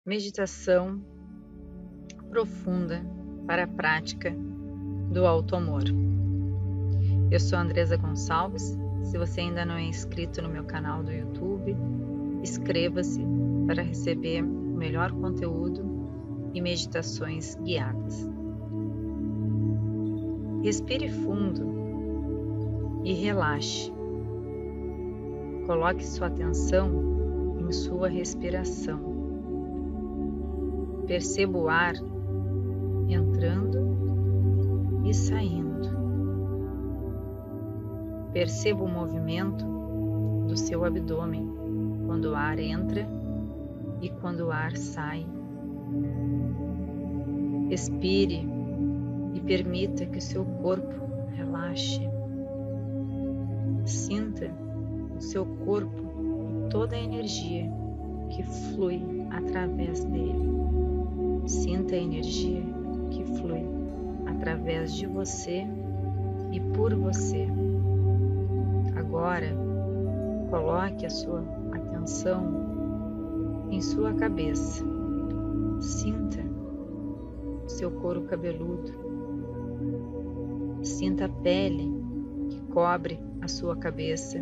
Meditação profunda para a prática do auto-amor. Eu sou Andresa Gonçalves. Se você ainda não é inscrito no meu canal do YouTube, inscreva-se para receber o melhor conteúdo e meditações guiadas. Respire fundo e relaxe. Coloque sua atenção em sua respiração. Perceba o ar entrando e saindo. Perceba o movimento do seu abdômen quando o ar entra e quando o ar sai. Expire e permita que o seu corpo relaxe. Sinta o seu corpo e toda a energia que flui através dele. Sinta a energia que flui através de você e por você. Agora, coloque a sua atenção em sua cabeça. Sinta o seu couro cabeludo. Sinta a pele que cobre a sua cabeça.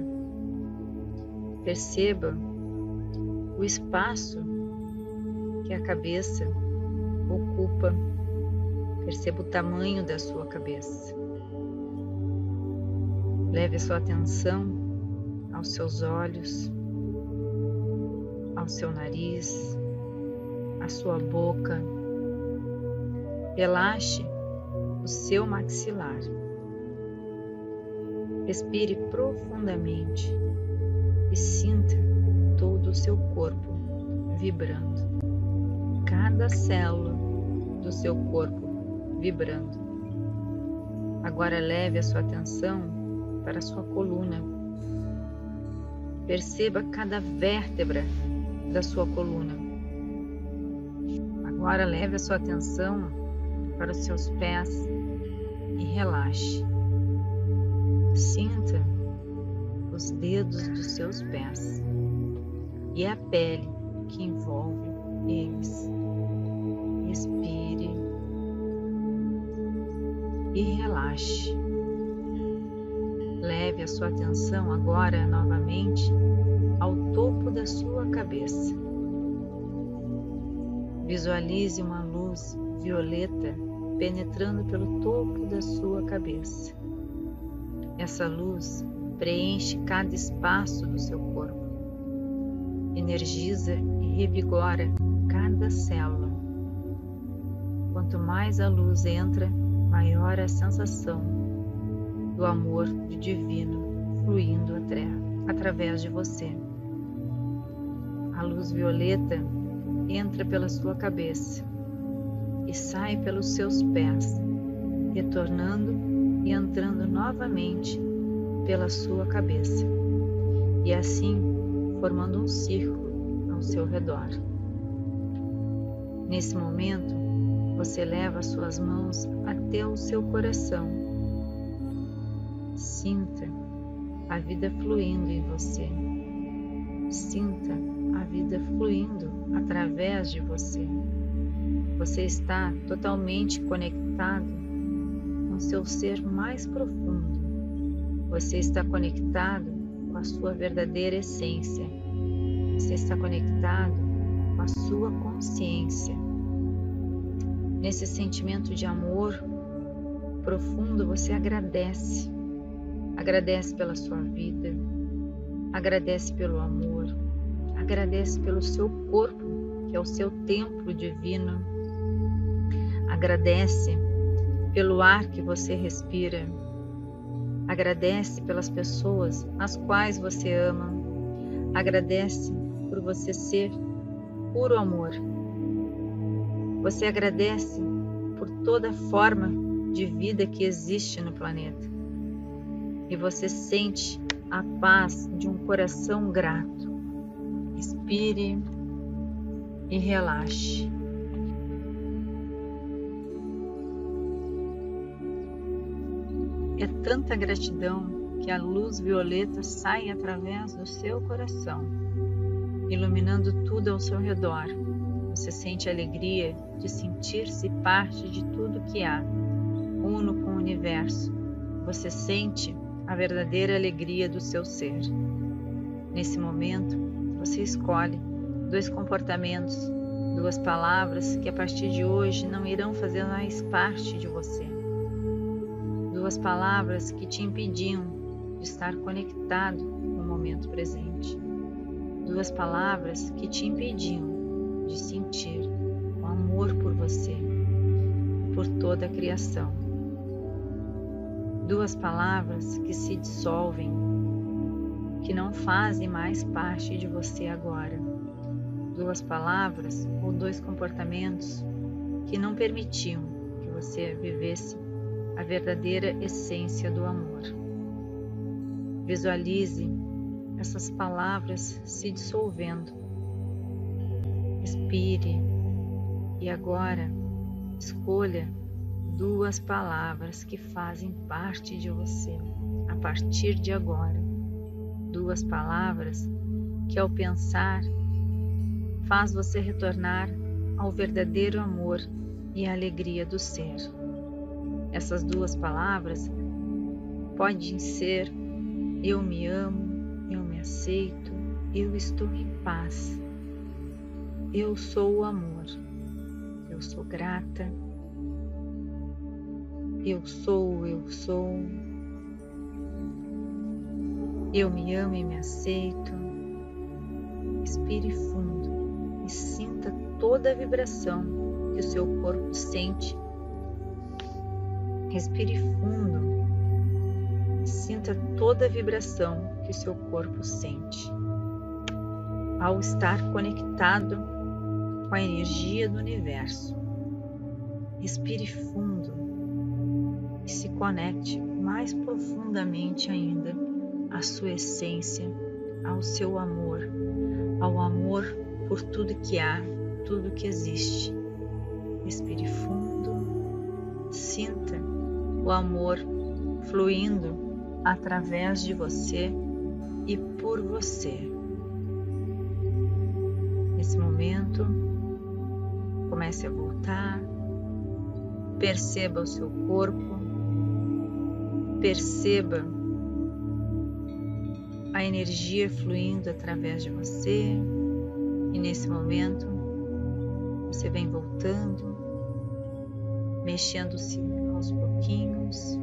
Perceba o espaço que a cabeça ocupa. Perceba o tamanho da sua cabeça. Leve a sua atenção aos seus olhos, ao seu nariz, à sua boca. Relaxe o seu maxilar. Respire profundamente e sinta todo o seu corpo vibrando. Cada célula do seu corpo vibrando. Agora leve a sua atenção para a sua coluna. Perceba cada vértebra da sua coluna. Agora leve a sua atenção para os seus pés e relaxe. Sinta os dedos dos seus pés e a pele que envolve eles. Respire e relaxe. Leve a sua atenção agora novamente ao topo da sua cabeça. Visualize uma luz violeta penetrando pelo topo da sua cabeça. Essa luz preenche cada espaço do seu corpo, energiza e revigora cada célula. Quanto mais a luz entra, maior a sensação do amor do divino fluindo através de você. A luz violeta entra pela sua cabeça e sai pelos seus pés, retornando e entrando novamente pela sua cabeça, e assim formando um círculo ao seu redor. Nesse momento, você leva suas mãos até o seu coração. Sinta a vida fluindo em você. Sinta a vida fluindo através de você. Você está totalmente conectado com seu ser mais profundo. Você está conectado com a sua verdadeira essência. Você está conectado com a sua consciência. Nesse sentimento de amor profundo, você agradece. Agradece pela sua vida. Agradece pelo amor. Agradece pelo seu corpo, que é o seu templo divino. Agradece pelo ar que você respira. Agradece pelas pessoas as quais você ama. Agradece por você ser puro amor. Você agradece por toda forma de vida que existe no planeta. E você sente a paz de um coração grato. Respire e relaxe. É tanta gratidão que a luz violeta sai através do seu coração, iluminando tudo ao seu redor, Você sente a alegria de sentir-se parte de tudo que há, uno com o universo. Você sente a verdadeira alegria do seu ser. Nesse momento, você escolhe 2 comportamentos, 2 palavras que a partir de hoje não irão fazer mais parte de você. 2 palavras que te impediam de estar conectado com o momento presente. 2 palavras que te impediam de sentir o amor por você e por toda a criação. 2 palavras que se dissolvem, que não fazem mais parte de você agora. 2 palavras ou 2 comportamentos que não permitiam que você vivesse a verdadeira essência do amor. Visualize essas palavras se dissolvendo. Respire e agora escolha 2 palavras que fazem parte de você a partir de agora. 2 palavras que ao pensar faz você retornar ao verdadeiro amor e à alegria do ser. Essas 2 palavras podem ser: eu me amo, eu me aceito, eu estou em paz, eu sou o amor, eu sou grata, eu sou, eu me amo e me aceito. Respire fundo e sinta toda a vibração que o seu corpo sente. Respire fundo e sinta toda a vibração que o seu corpo sente. Ao estar conectado com a energia do universo, respire fundo e se conecte mais profundamente ainda à sua essência, ao seu amor, ao amor por tudo que há, tudo que existe. Respire fundo, sinta o amor fluindo através de você e por você. Nesse momento, comece a voltar, perceba o seu corpo, perceba a energia fluindo através de você, e nesse momento você vem voltando, mexendo-se aos pouquinhos,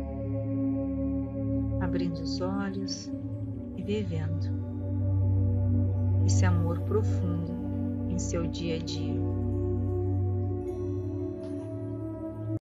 abrindo os olhos e vivendo esse amor profundo em seu dia a dia.